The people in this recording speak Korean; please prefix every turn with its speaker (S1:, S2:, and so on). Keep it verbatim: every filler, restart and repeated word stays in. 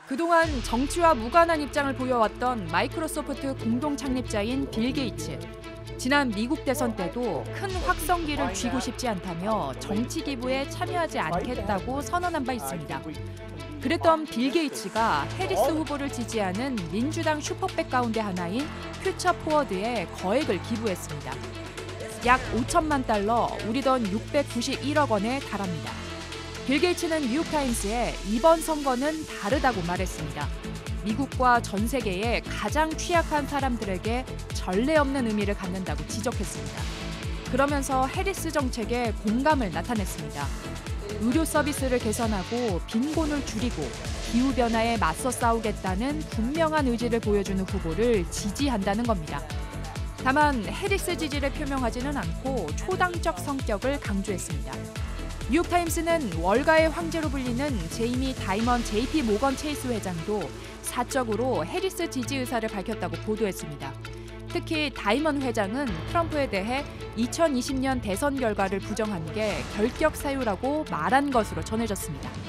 S1: 그동안 정치와 무관한 입장을 보여왔던 마이크로소프트 공동 창립자인 빌 게이츠. 지난 미국 대선 때도 큰 확성기를 쥐고 싶지 않다며 정치 기부에 참여하지 않겠다고 선언한 바 있습니다. 그랬던 빌 게이츠가 해리스 후보를 지지하는 민주당 슈퍼백 가운데 하나인 퓨처 포워드에 거액을 기부했습니다. 약 오천만 달러, 우리 돈 육백구십일억 원에 달합니다. 빌 게이츠는 뉴욕타임스에 이번 선거는 다르다고 말했습니다. 미국과 전 세계의 가장 취약한 사람들에게 전례 없는 의미를 갖는다고 지적했습니다. 그러면서 해리스 정책에 공감을 나타냈습니다. 의료 서비스를 개선하고 빈곤을 줄이고 기후변화에 맞서 싸우겠다는 분명한 의지를 보여주는 후보를 지지한다는 겁니다. 다만 해리스 지지를 표명하지는 않고 초당적 성격을 강조했습니다. 뉴욕타임스는 월가의 황제로 불리는 제이미 다이먼 제이피 모건 체이스 회장도 사적으로 해리스 지지 의사를 밝혔다고 보도했습니다. 특히 다이먼 회장은 트럼프에 대해 이천이십 년 대선 결과를 부정한 게 결격 사유라고 말한 것으로 전해졌습니다.